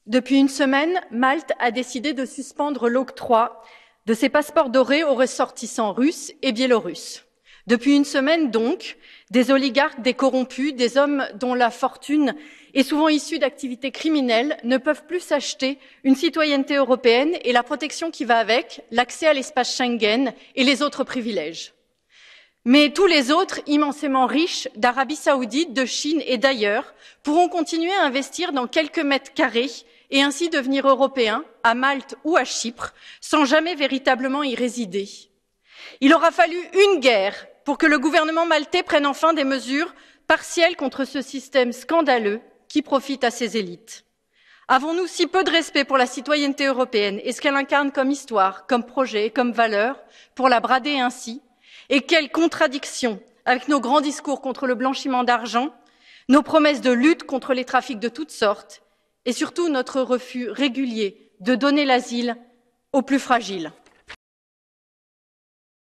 Depuis une semaine, Malte a décidé de suspendre l'octroi de ses passeports dorés aux ressortissants russes et biélorusses. Depuis une semaine donc, des oligarques, des corrompus, des hommes dont la fortune est souvent issue d'activités criminelles ne peuvent plus s'acheter une citoyenneté européenne et la protection qui va avec, l'accès à l'espace Schengen et les autres privilèges. Mais tous les autres, immensément riches, d'Arabie Saoudite, de Chine et d'ailleurs, pourront continuer à investir dans quelques mètres carrés et ainsi devenir européens, à Malte ou à Chypre, sans jamais véritablement y résider. Il aura fallu une guerre pour que le gouvernement maltais prenne enfin des mesures partielles contre ce système scandaleux qui profite à ses élites. Avons-nous si peu de respect pour la citoyenneté européenne et ce qu'elle incarne comme histoire, comme projet, comme valeur, pour la brader ainsi? Et quelle contradiction avec nos grands discours contre le blanchiment d'argent, nos promesses de lutte contre les trafics de toutes sortes et surtout notre refus régulier de donner l'asile aux plus fragiles.